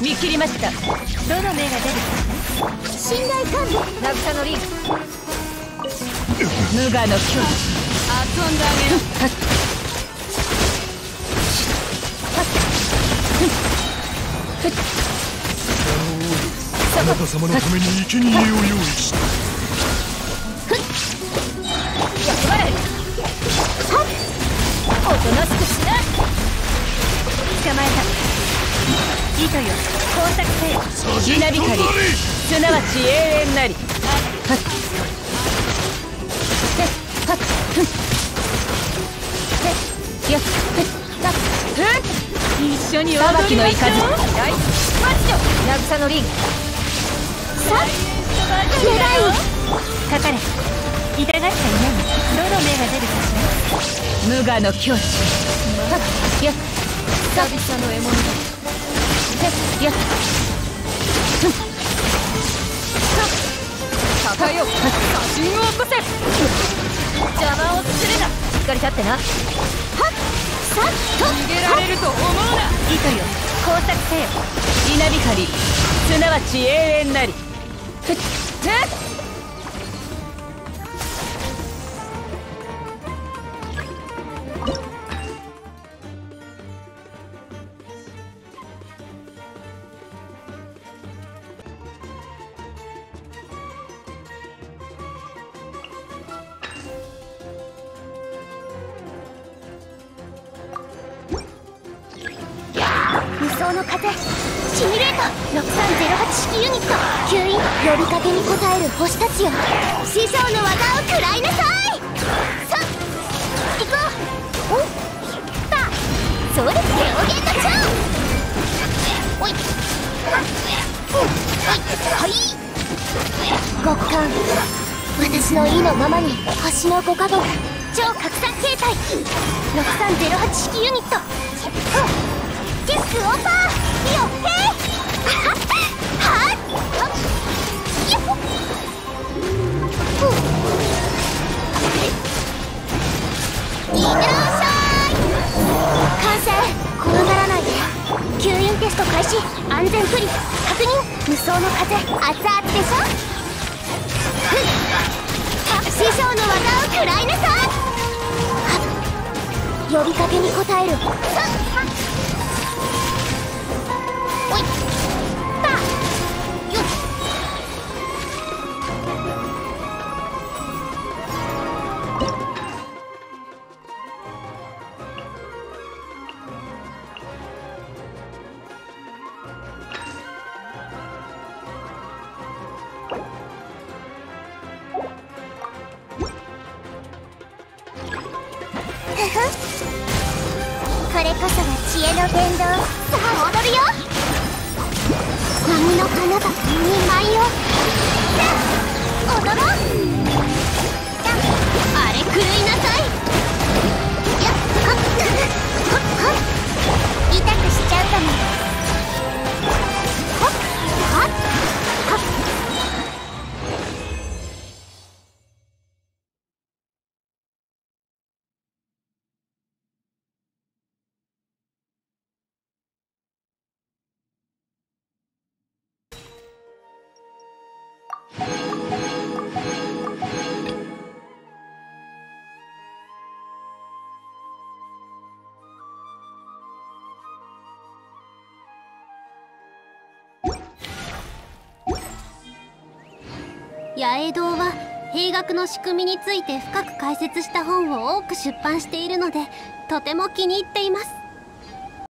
見切りました。どの目が出るか信頼感度渚のリン無我の境地遊んであげる。 あなた様のために生贄を用意した。 役払いおとなしくしな。捕まえた。糸よ工作せよ。稲光すなわち永遠なり。一緒に踊りましょう。大マッチョ渚のリンさあ狙いかかれ。痛がっちゃいない。どの目が出るかしら。無我の境地や久々の獲物だ。や高よ写真を起こせ。邪魔をするな。しっかり立ってな。はっさっと逃げられると思うな。糸よ工作せよ。稲光すなわち永遠なり。ふっ無双の風シミュレーター6308式ユニット吸引呼びかけに応える星たちよ。師匠の技を食らいなさい。さっ行こう。おったそれ両弦の蝶。おいはい極寒私の意のままに星の5か国超拡散形態6308式ユニットディスクオーバーよへいはっよっいらっしゃい。完成。怖がらないで。吸引テスト開始。安全プリ確認。無双の風熱々でしょ。師匠の技を食らいなさい。呼びかけに応える。おいったよっこれこそが知恵の伝道。さあ踊るよ。波の花がに舞を踊ろう。あれ狂いなさい。やっはっはっはっ痛くしちゃうかも。はっはっはっ八重堂は兵学の仕組みについて深く解説した本を多く出版しているのでとても気に入っています。